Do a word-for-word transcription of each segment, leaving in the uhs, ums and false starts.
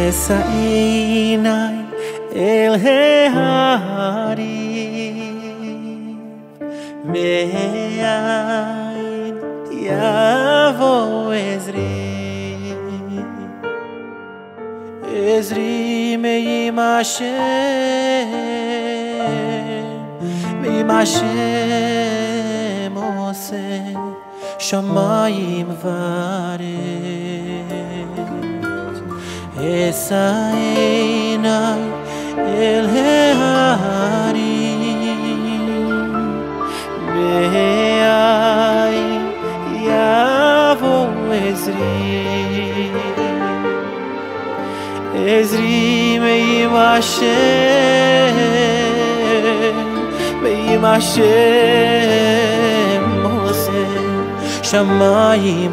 Essa Einai el ההרים מאין יבוא עזרי עזרי מעם השם מעם השם עושה שמיים וארץ Essa Einai el ההרים מאין יבוא עזרי עזרי מעם השם מעם השם עושה שמיים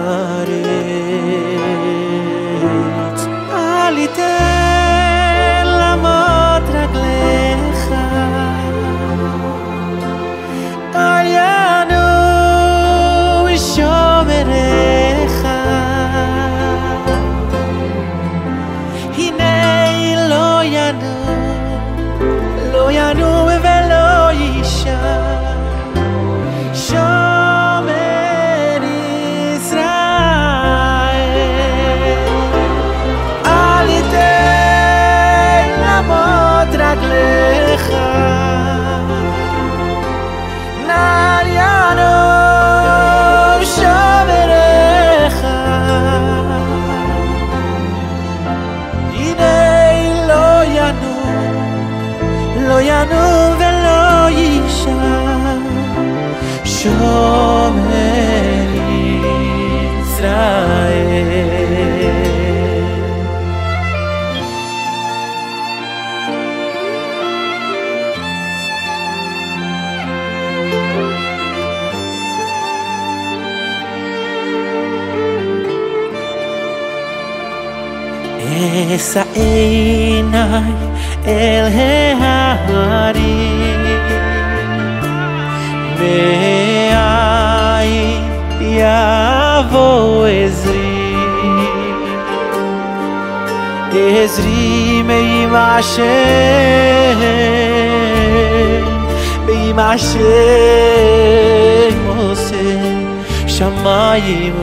וארץ אל יתן למוט רגליך אל ינום שומריך הנה לא ינום לא ינום ולא יישן שומר ישראל אל ייתן למוט רגליך נא ינום שומריך הנה לא ינום לא ינום ולא יישן שומר ישראל Essa Einai el ההרים מאין יבוא עזרי עזרי מעם השם מעם השם עושה שמיים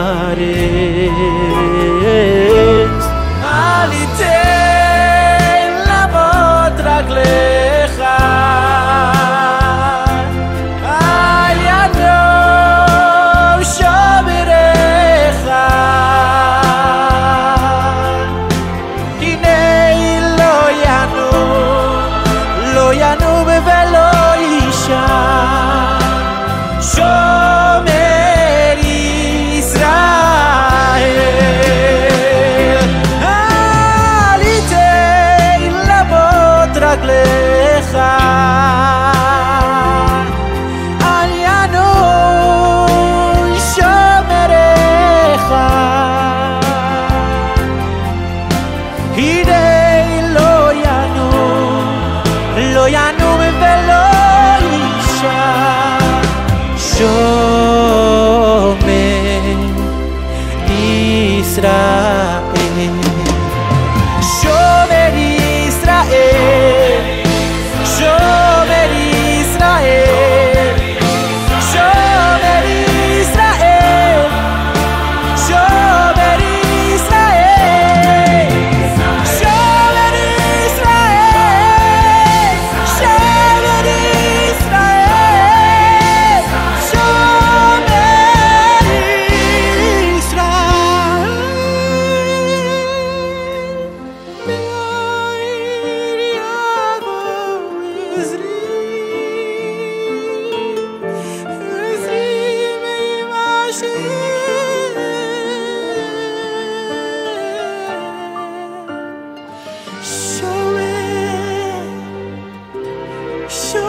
וארץ אל ייתן למוט רגליך אל ינום שומריך הנה לא ינום לא ינום ולא יישן שומר ישראל אל ייתן למוט רגליך אל ינום שומריך הנה לא ינום לא ינום ולא יישן שומר ישראל שומר ישראל שומר ישראל שומר ישראל שומר ישראל שומר ישראל שומר ישראל שומר